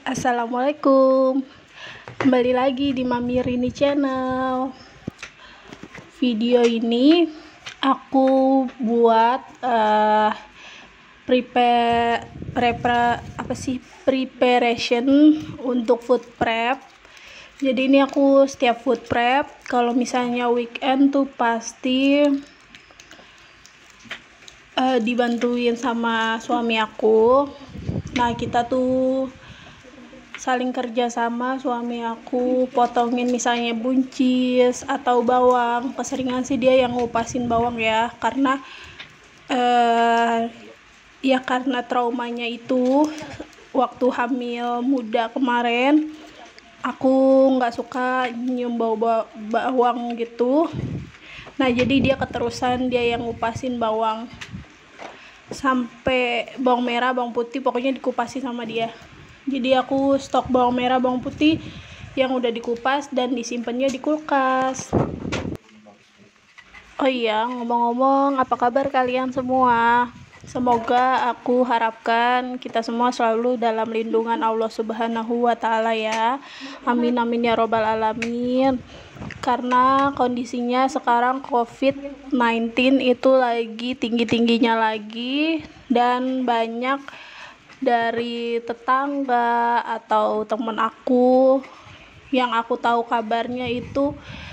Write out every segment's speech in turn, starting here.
Assalamualaikum, kembali lagi di Mami Rini Channel. Video ini aku buat preparation untuk food prep. Jadi ini aku setiap food prep, kalau misalnya weekend tuh pasti dibantuin sama suami aku. Nah, kita tuh saling kerja sama, suami aku potongin misalnya buncis atau bawang. Keseringan sih dia yang ngupasin bawang ya, karena karena traumanya itu waktu hamil muda kemarin aku nggak suka nyium bau bawang gitu. Nah, jadi dia keterusan, dia yang ngupasin bawang sampai bawang merah, bawang putih, pokoknya dikupasin sama dia. Jadi aku stok bawang merah, bawang putih yang udah dikupas dan disimpannya di kulkas. Oh iya, ngomong-ngomong, apa kabar kalian semua? Semoga aku harapkan kita semua selalu dalam lindungan Allah Subhanahu wa Ta'ala ya. Amin amin ya robbal alamin. Karena kondisinya sekarang COVID-19 itu lagi tinggi-tingginya lagi, dan banyak dari tetangga atau temen aku yang aku tahu kabarnya itu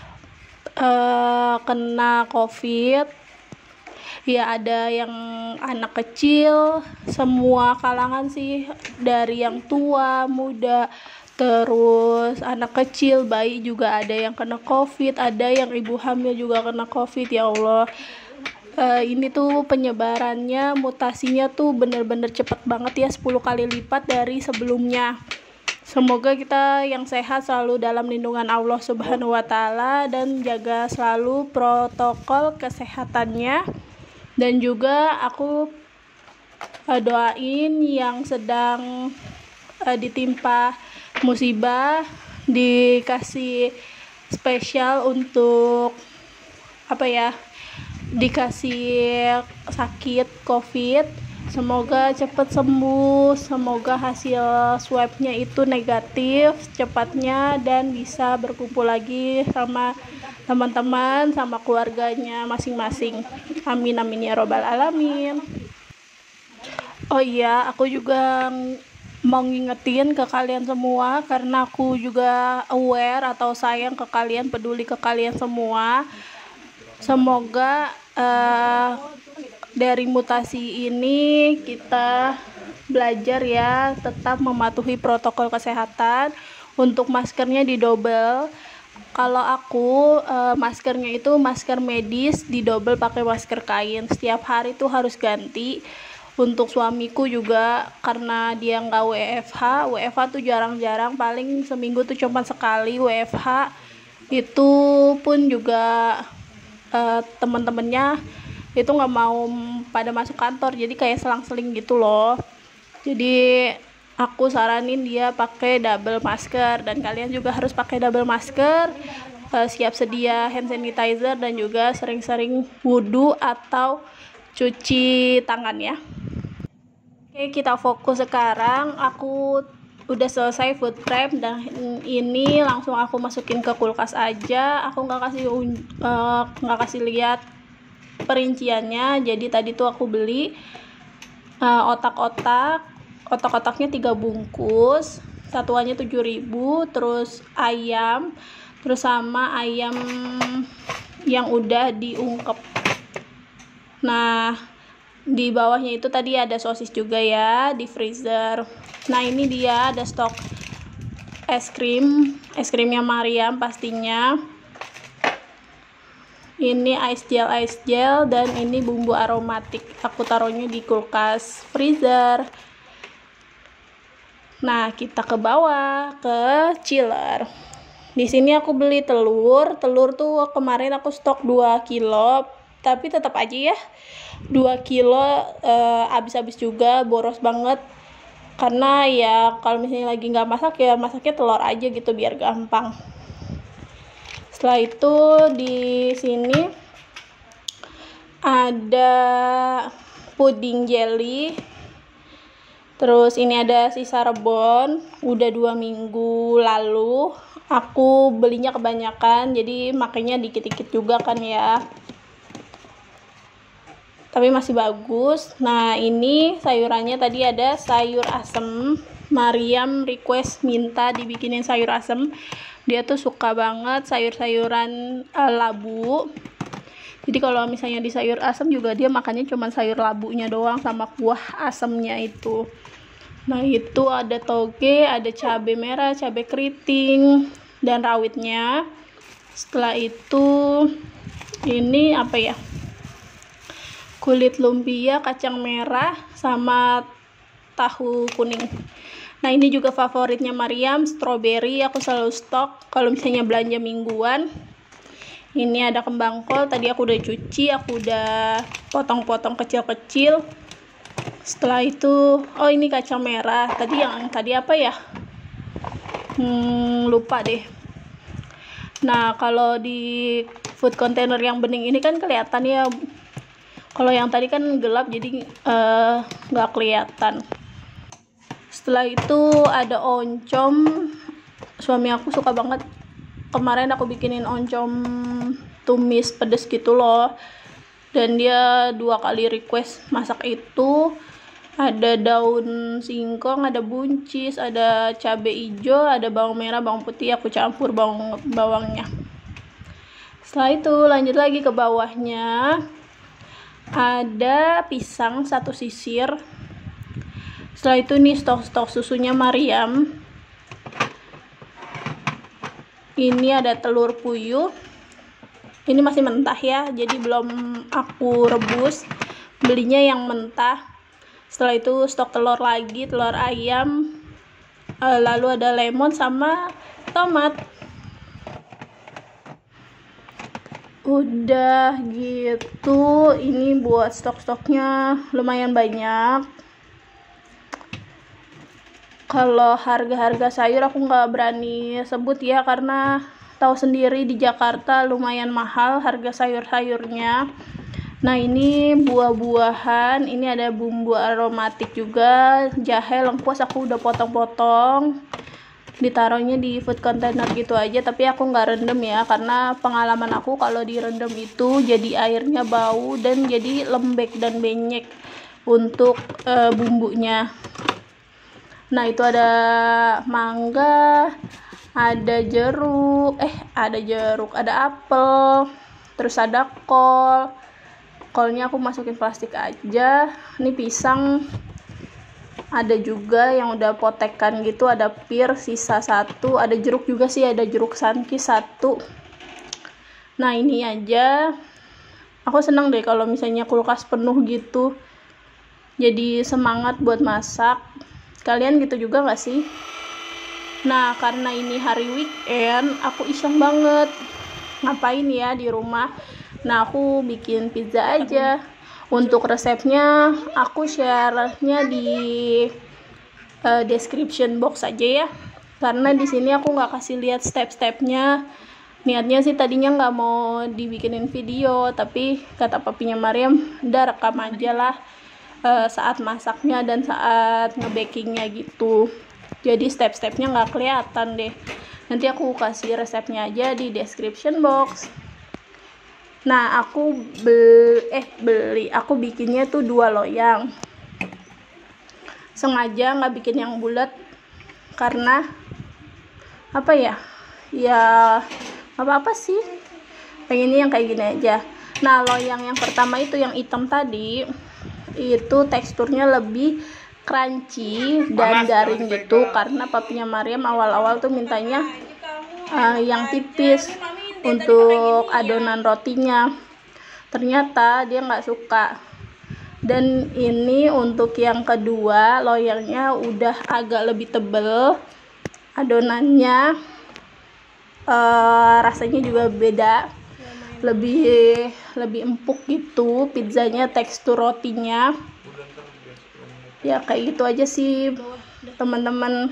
kena COVID. Ya, ada yang anak kecil, semua kalangan sih, dari yang tua, muda, terus anak kecil, bayi juga ada yang kena COVID, ada yang ibu hamil juga kena COVID. Ya Allah, ini tuh penyebarannya, mutasinya tuh bener-bener cepet banget ya, 10 kali lipat dari sebelumnya. Semoga kita yang sehat selalu dalam lindungan Allah Subhanahu wa Ta'ala, dan jaga selalu protokol kesehatannya. Dan juga aku doain yang sedang ditimpa musibah dikasih spesial untuk dikasih sakit COVID, semoga cepat sembuh, semoga hasil swabnya itu negatif cepatnya dan bisa berkumpul lagi sama teman-teman, sama keluarganya masing-masing. Amin amin ya robbal alamin. Oh iya, aku juga mau ngingetin ke kalian semua, karena aku juga aware atau sayang ke kalian, peduli ke kalian semua. Semoga dari mutasi ini kita belajar ya, tetap mematuhi protokol kesehatan. Untuk maskernya didobel. Kalau aku maskernya itu masker medis didobel pakai masker kain. Setiap hari tuh harus ganti. Untuk suamiku juga, karena dia nggak WFH tuh jarang-jarang, paling seminggu tuh cuma sekali WFH. Itu pun juga temen-temennya itu nggak mau pada masuk kantor, jadi kayak selang-seling gitu loh. Jadi aku saranin dia pakai double masker, dan kalian juga harus pakai double masker. Siap sedia hand sanitizer, dan juga sering-sering wudhu atau cuci tangan ya. Oke, kita fokus sekarang. Aku udah selesai food prep, dan ini langsung aku masukin ke kulkas aja. Aku nggak kasih lihat perinciannya. Jadi tadi tuh aku beli otak-otaknya 3 bungkus, satuannya 7.000, terus ayam, terus sama ayam yang udah diungkep. Nah, di bawahnya itu tadi ada sosis juga ya di freezer. Nah, ini dia ada stok es krimnya Mariam pastinya. Ini ice gel, dan ini bumbu aromatik. Aku taruhnya di kulkas freezer. Nah, kita ke bawah ke chiller. Di sini aku beli telur tuh kemarin aku stok 2 kilo, tapi tetap aja ya 2 kilo habis-habis juga, boros banget. Karena ya kalau misalnya lagi nggak masak, ya masaknya telur aja gitu biar gampang. Setelah itu di sini ada puding jelly. Terus ini ada sisa rebon, udah 2 minggu lalu. Aku belinya kebanyakan, jadi makanya dikit-dikit juga kan ya. Tapi masih bagus. Nah, ini sayurannya tadi ada sayur asem. Mariam request minta dibikinin sayur asem. Dia tuh suka banget sayur-sayuran labu. Jadi kalau misalnya di sayur asem juga dia makannya cuma sayur labunya doang sama kuah asemnya itu. Nah, itu ada toge, ada cabai merah, cabai keriting, dan rawitnya. Setelah itu ini apa ya? Kulit lumpia, kacang merah, sama tahu kuning. Nah, ini juga favoritnya Mariam, strawberry. Aku selalu stok kalau misalnya belanja mingguan. Ini ada kembang kol, tadi aku udah cuci, aku udah potong-potong kecil-kecil. Setelah itu, oh ini kacang merah. Tadi apa ya? Lupa deh. Nah, kalau di food container yang bening ini kan kelihatan ya. Kalau yang tadi kan gelap, jadi nggak kelihatan. Setelah itu ada oncom. Suami aku suka banget. Kemarin aku bikinin oncom tumis pedes gitu loh. Dan dia 2 kali request masak itu. Ada daun singkong, ada buncis, ada cabai hijau, ada bawang merah, bawang putih. Aku campur bawangnya. Setelah itu lanjut lagi ke bawahnya. Ada pisang 1 sisir. Setelah itu nih stok susunya Mariam. Ini ada telur puyuh. Ini masih mentah ya, jadi belum aku rebus. Belinya yang mentah. Setelah itu stok telur lagi, telur ayam. Lalu ada lemon sama tomat. Udah gitu, ini buat stok-stoknya lumayan banyak. Kalau harga-harga sayur aku nggak berani sebut ya, karena tahu sendiri di Jakarta lumayan mahal harga sayur-sayurnya. Nah, ini buah-buahan, ini ada bumbu aromatik juga, jahe, lengkuas aku udah potong-potong. Ditaruhnya di food container gitu aja, tapi aku nggak rendam ya, karena pengalaman aku kalau direndam itu jadi airnya bau dan jadi lembek dan benyek untuk bumbunya. Nah, itu ada mangga, ada jeruk, ada apel, terus ada kol. Kolnya aku masukin plastik aja. Ini pisang, ada juga yang udah potekan gitu, ada pir sisa 1, ada jeruk juga sih, ada jeruk sankis 1. Nah, ini aja. Aku senang deh kalau misalnya kulkas penuh gitu, jadi semangat buat masak. Kalian gitu juga gak sih? Nah, karena ini hari weekend, aku iseng banget ngapain ya di rumah. Nah, aku bikin pizza aja. Untuk resepnya aku share-nya di description box aja ya, karena di sini aku nggak kasih lihat step-stepnya. Niatnya sih tadinya nggak mau dibikinin video, tapi kata papinya Mariam, udah rekam aja lah saat masaknya dan saat ngebakingnya gitu. Jadi step-stepnya nggak kelihatan deh. Nanti aku kasih resepnya aja di description box. Nah, aku bikinnya tuh 2 loyang. Sengaja nggak bikin yang bulat karena apa ya? Ya apa sih? Pengennya yang kayak gini aja. Nah, loyang yang pertama itu yang hitam tadi, itu teksturnya lebih crunchy dan garing gitu, karena papinya Mariam awal-awal tuh mintanya yang tipis untuk adonan rotinya. Ternyata dia nggak suka. Dan ini untuk yang kedua, loyangnya udah agak lebih tebel adonannya, rasanya juga beda, lebih empuk gitu pizzanya, tekstur rotinya ya. Kayak gitu aja sih teman-teman.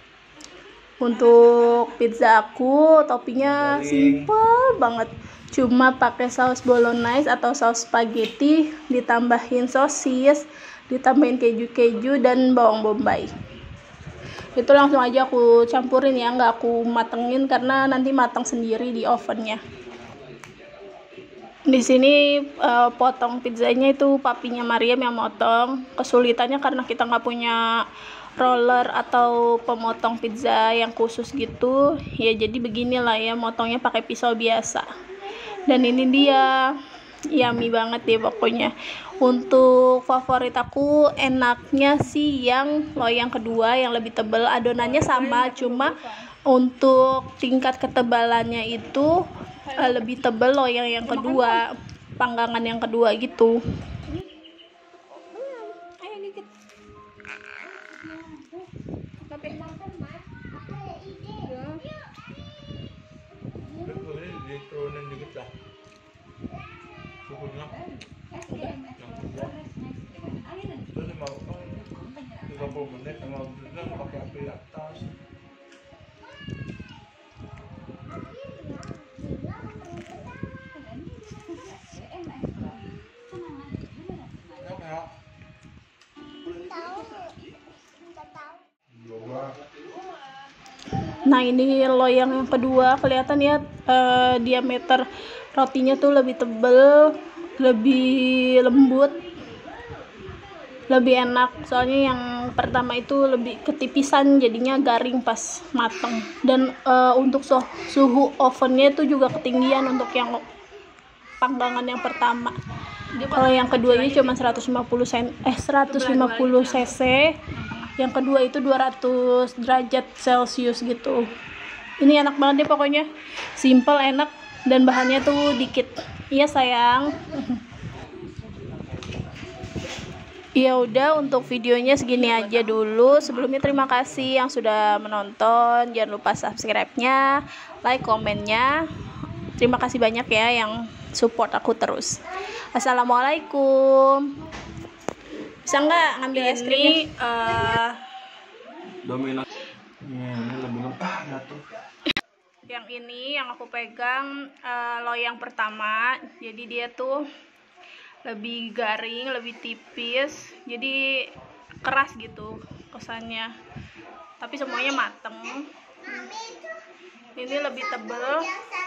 Untuk pizza aku toppingnya simple banget, cuma pakai saus bolognese atau saus spaghetti, ditambahin sosis, ditambahin keju dan bawang bombay. Itu langsung aja aku campurin ya, nggak aku matengin karena nanti matang sendiri di ovennya. Di sini potong pizzanya itu papinya Mariam yang motong. Kesulitannya karena kita nggak punya roller atau pemotong pizza yang khusus gitu ya, jadi beginilah ya, motongnya pakai pisau biasa. Dan ini dia, yummy banget deh pokoknya. Untuk favorit aku enaknya sih yang loyang kedua yang lebih tebal, adonannya sama, cuma untuk tingkat ketebalannya itu lebih tebal loyang yang kedua, panggangan yang kedua gitu. Diturunin dikit lah suhunya itu 30 menit sama juga pakai api atas. Nah ini loyang yang kedua, kelihatan ya diameter rotinya tuh lebih tebel, lebih lembut, lebih enak. Soalnya yang pertama itu lebih ketipisan, jadinya garing pas mateng. Dan untuk suhu ovennya itu juga ketinggian untuk yang panggangan yang pertama. Kalau yang kedua ini cuma 150 cc, yang kedua itu 200 derajat celcius gitu. Ini enak banget deh pokoknya, simple, enak, dan bahannya tuh dikit. Iya sayang. Ya udah, untuk videonya segini aja dulu. Sebelumnya terima kasih yang sudah menonton. Jangan lupa subscribe-nya, like, komennya. Terima kasih banyak ya yang support aku terus. Assalamualaikum. Bisa nggak ngambil es krim? Dominan. Ini lebih jatuh. Yang ini yang aku pegang loyang pertama. Jadi dia tuh lebih garing, lebih tipis, jadi keras gitu kesannya. Tapi semuanya mateng. Ini lebih tebel.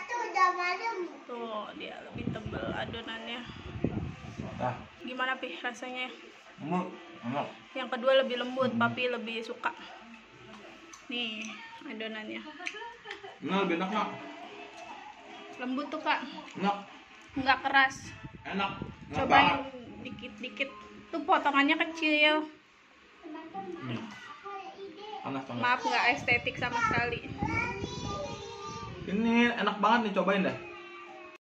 Tuh dia lebih tebel adonannya. Gimana Pi rasanya? Enak. Yang kedua lebih lembut, Papi lebih suka. Nih adonannya. Ini lebih enak Kak. Lembut tuh Kak. Enak. Nggak keras. Enak. Cobain dikit-dikit. Tuh potongannya kecil. Panas. Maaf nggak estetik sama sekali. Ini enak banget nih, cobain deh.